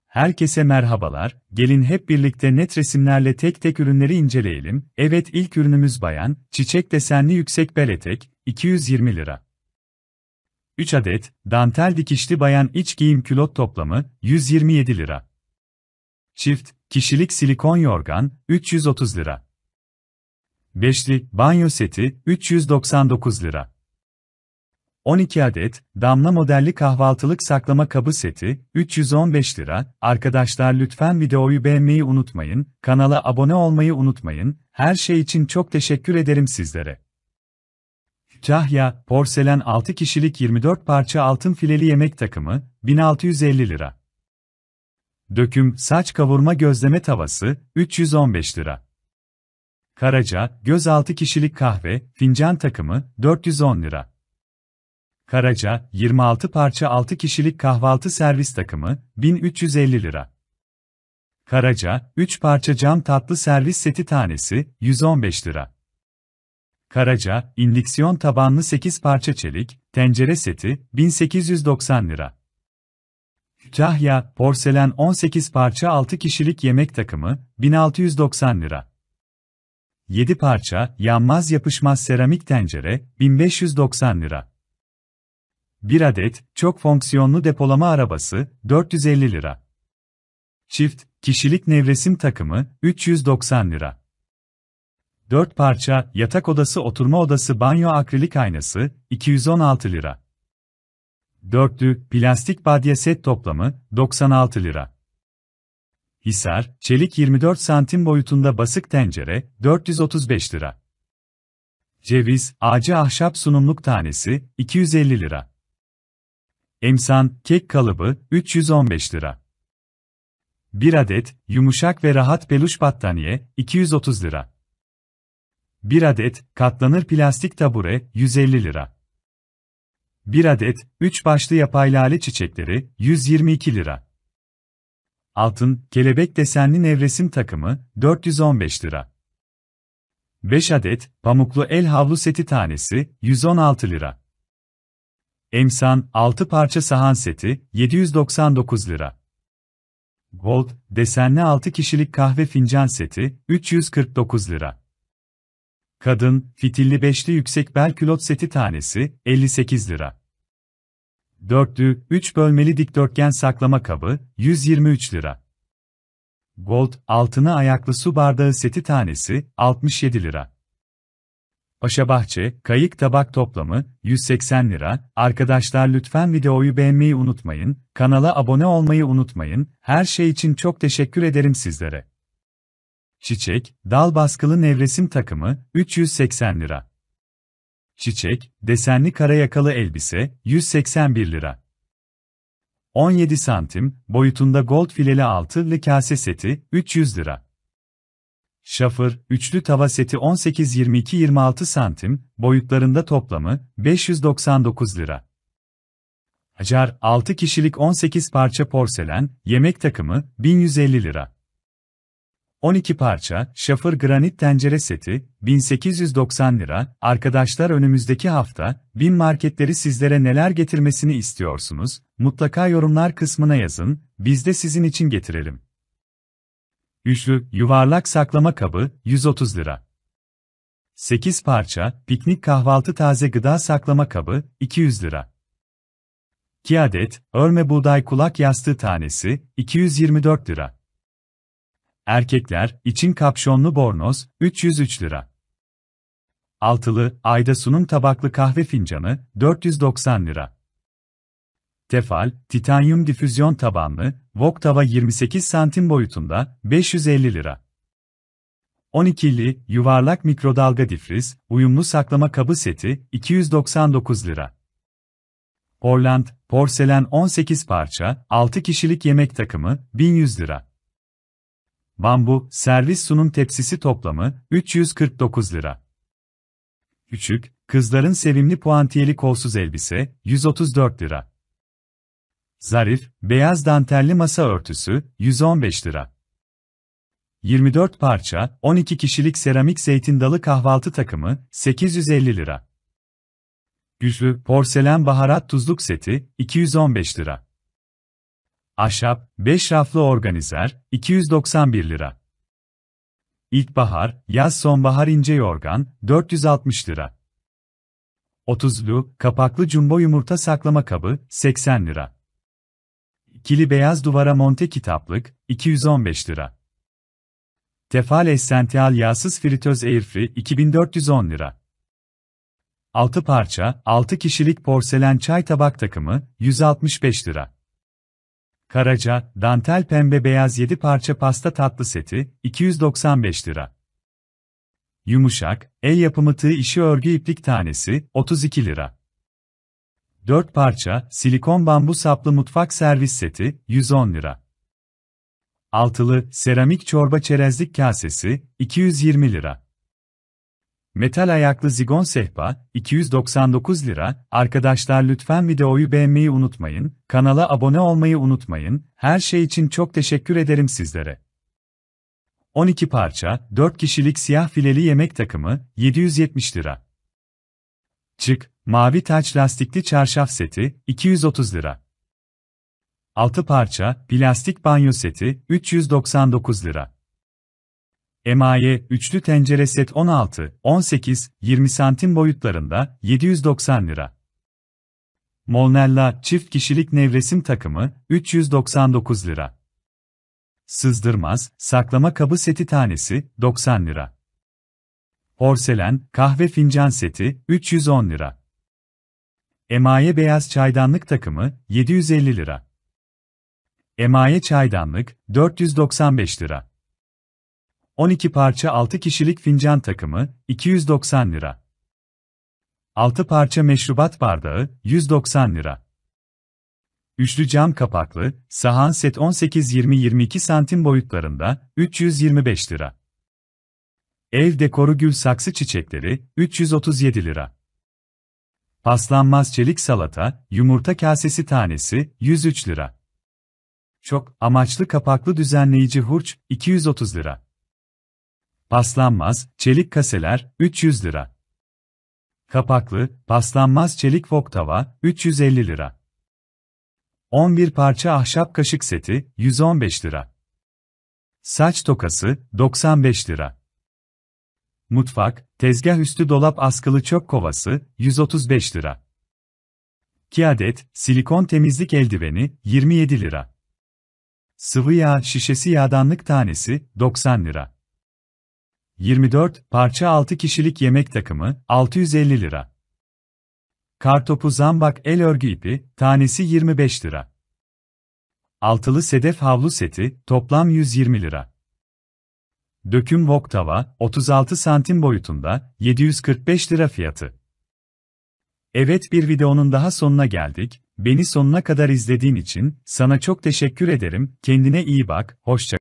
Herkese merhabalar, gelin hep birlikte net resimlerle tek tek ürünleri inceleyelim. Evet, ilk ürünümüz bayan, çiçek desenli yüksek bel etek, 220 lira. 3 adet, dantel dikişli bayan iç giyim külot toplamı, 127 lira. Çift, kişilik silikon yorgan, 330 lira. Beşli, banyo seti, 399 lira. 12 adet, damla modelli kahvaltılık saklama kabı seti, 315 lira. Arkadaşlar lütfen videoyu beğenmeyi unutmayın, kanala abone olmayı unutmayın, her şey için çok teşekkür ederim sizlere. Kütahya, porselen 6 kişilik 24 parça altın fileli yemek takımı, 1650 lira. Döküm, saç kavurma gözleme tavası, 315 lira. Karaca, göz 6 kişilik kahve, fincan takımı, 410 lira. Karaca, 26 parça 6 kişilik kahvaltı servis takımı, 1350 lira. Karaca, 3 parça cam tatlı servis seti tanesi, 115 lira. Karaca, indüksiyon tabanlı 8 parça çelik, tencere seti, 1890 lira. Kütahya, porselen 18 parça 6 kişilik yemek takımı, 1690 lira. 7 parça, yanmaz yapışmaz seramik tencere, 1590 lira. 1 adet, çok fonksiyonlu depolama arabası, 450 lira. Çift, kişilik nevresim takımı, 390 lira. 4 parça, yatak odası oturma odası banyo akrilik aynası, 216 lira. Dörtlü, plastik badye set toplamı, 96 lira. Hisar, çelik 24 santim boyutunda basık tencere, 435 lira. Ceviz, ağacı ahşap sunumluk tanesi, 250 lira. Emsan, kek kalıbı, 315 lira. 1 adet, yumuşak ve rahat peluş battaniye, 230 lira. 1 adet, katlanır plastik tabure, 150 lira. 1 adet, 3 başlı yapay lale çiçekleri, 122 lira. Altın, kelebek desenli nevresim takımı, 415 lira. 5 adet, pamuklu el havlu seti tanesi, 116 lira. Emsan, 6 parça sahan seti, 799 lira. Gold, desenli 6 kişilik kahve fincan seti, 349 lira. Kadın, fitilli beşli yüksek bel külot seti tanesi, 58 lira. Dörtlü, 3 bölmeli dikdörtgen saklama kabı, 123 lira. Gold, altını ayaklı su bardağı seti tanesi, 67 lira. Paşabahçe, kayık tabak toplamı, 180 lira. Arkadaşlar lütfen videoyu beğenmeyi unutmayın, kanala abone olmayı unutmayın, her şey için çok teşekkür ederim sizlere. Çiçek, dal baskılı nevresim takımı, 380 lira. Çiçek, desenli kara yakalı elbise, 181 lira. 17 santim, boyutunda gold fileli altılı kase seti, 300 lira. Şafır, üçlü tava seti 18-22-26 santim, boyutlarında toplamı, 599 lira. Acar, 6 kişilik 18 parça porselen, yemek takımı, 1150 lira. 12 parça, şafır granit tencere seti, 1890 lira. Arkadaşlar önümüzdeki hafta, BİM marketleri sizlere neler getirmesini istiyorsunuz? Mutlaka yorumlar kısmına yazın, biz de sizin için getirelim. Üçlü, yuvarlak saklama kabı, 130 lira. 8 parça, piknik kahvaltı taze gıda saklama kabı, 200 lira. 2 adet, örme buğday kulak yastığı tanesi, 224 lira. Erkekler, için kapşonlu bornoz, 303 lira. Altılı, ayda sunum tabaklı kahve fincanı, 490 lira. Tefal, titanyum difüzyon tabanlı, wok tava 28 santim boyutunda, 550 lira. 12'li, yuvarlak mikrodalga difriz, uyumlu saklama kabı seti, 299 lira. Portland, porselen 18 parça, 6 kişilik yemek takımı, 1100 lira. Bambu, servis sunum tepsisi toplamı, 349 lira. Küçük, kızların sevimli puantiyeli kolsuz elbise, 134 lira. Zarif, beyaz dantelli masa örtüsü, 115 lira. 24 parça, 12 kişilik seramik zeytin dalı kahvaltı takımı, 850 lira. Güçlü, porselen baharat tuzluk seti, 215 lira. Ahşap, 5 raflı organizer, 291 lira. İlkbahar, yaz sonbahar ince yorgan, 460 lira. 30'lu, kapaklı jumbo yumurta saklama kabı, 80 lira. İkili beyaz duvara monte kitaplık, 215 lira. Tefal Essential yağsız fritöz airfree, 2410 lira. 6 parça, 6 kişilik porselen çay tabak takımı, 165 lira. Karaca, dantel pembe beyaz 7 parça pasta tatlı seti, 295 lira. Yumuşak, el yapımı tığ işi örgü iplik tanesi, 32 lira. 4 parça, silikon bambu saplı mutfak servis seti, 110 lira. Altılı, seramik çorba çerezlik kasesi, 220 lira. Metal ayaklı zigon sehpa, 299 lira. Arkadaşlar lütfen videoyu beğenmeyi unutmayın, kanala abone olmayı unutmayın, her şey için çok teşekkür ederim sizlere. 12 parça, 4 kişilik siyah fileli yemek takımı, 770 lira. Çık, mavi taç lastikli çarşaf seti, 230 lira. 6 parça, plastik banyo seti, 399 lira. Emaye, üçlü tencere set 16, 18, 20 santim boyutlarında, 790 lira. Molnella, çift kişilik nevresim takımı, 399 lira. Sızdırmaz, saklama kabı seti tanesi, 90 lira. Porselen, kahve fincan seti, 310 lira. Emaye beyaz çaydanlık takımı, 750 lira. Emaye çaydanlık, 495 lira. 12 parça 6 kişilik fincan takımı, 290 lira. 6 parça meşrubat bardağı, 190 lira. Üçlü cam kapaklı, sahan set 18-20-22 santim boyutlarında, 325 lira. Ev dekoru gül saksı çiçekleri, 337 lira. Paslanmaz çelik salata, yumurta kasesi tanesi, 103 lira. Çok amaçlı kapaklı düzenleyici hurç, 230 lira. Paslanmaz, çelik kaseler, 300 lira. Kapaklı, paslanmaz çelik wok tava, 350 lira. 11 parça ahşap kaşık seti, 115 lira. Saç tokası, 95 lira. Mutfak, tezgah üstü dolap askılı çöp kovası, 135 lira. 2 adet, silikon temizlik eldiveni, 27 lira. Sıvı yağ şişesi yağdanlık tanesi, 90 lira. 24 parça 6 kişilik yemek takımı, 650 lira. Kartopu zambak el örgü ipi, tanesi 25 lira. Altılı sedef havlu seti, toplam 120 lira. Döküm wok tava, 36 santim boyutunda, 745 lira fiyatı. Evet, bir videonun daha sonuna geldik. Beni sonuna kadar izlediğin için sana çok teşekkür ederim. Kendine iyi bak, hoşça